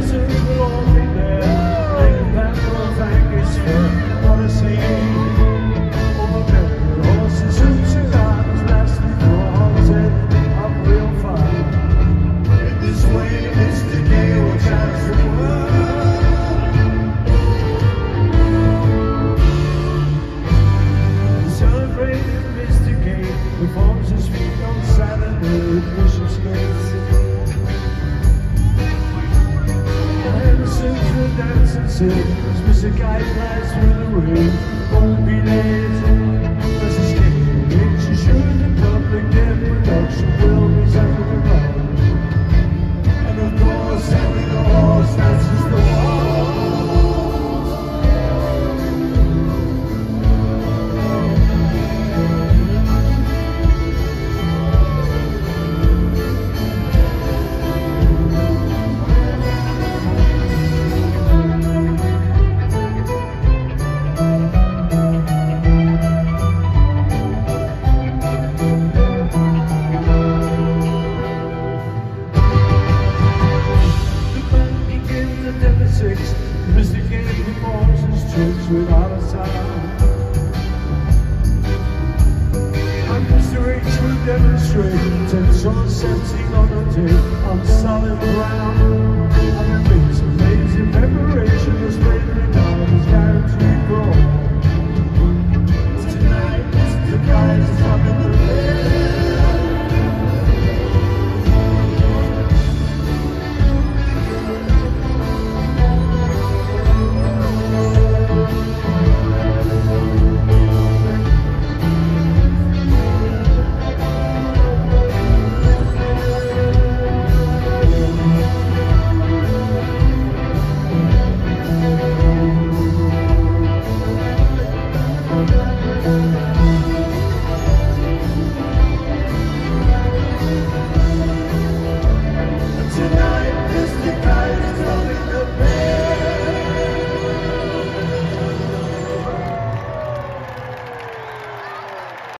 innocence will all be there. Make a path for thank fair. Odyssey over memory, horses, hoops and gardens, lasting for haunted of real fire. In this way, Mr. Gay will chance the world. Celebrating Mr. Gay performs his feet on Saturday at Bishop's Gates. Dance and sing as Mr. Kite flies through the room. Won't be late. As he's getting rich, assured the public their production will be something around. And of course, having a horse dances the Mr. Gay performs his tricks without a sound. And Mr. H will demonstrate 10 songs 17 on a tape on solid.